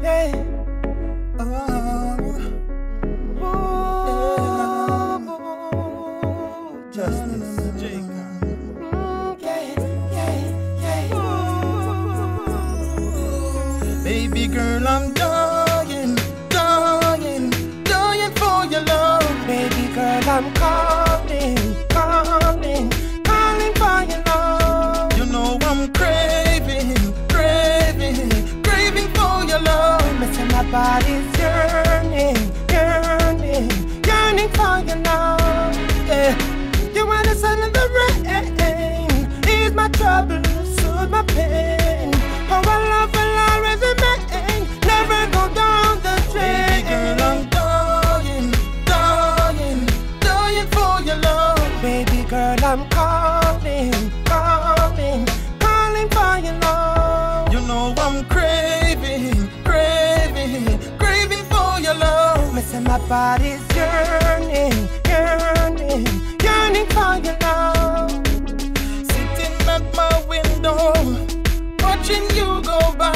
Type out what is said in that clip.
yeah. Oh, Justice Jacob. Baby girl, I'm dying, dying, dying for your love. Baby girl, I'm calling, calling, calling for your love. You know I'm craving, craving, craving for your love. Listen, my body's yearning, yearning, yearning for your love. Yeah. You are the sun and the rain, ease my trouble, soothe my pain. Oh, our love will always remain, never go down the drain. Baby girl, I'm dying, dying, dying for your love. Baby girl, I'm calling, calling, calling for your love. You know I'm craving, craving, craving for your love. Missing my body's yearning, yearning, yearning for your love. Sitting at my window, watching you go by.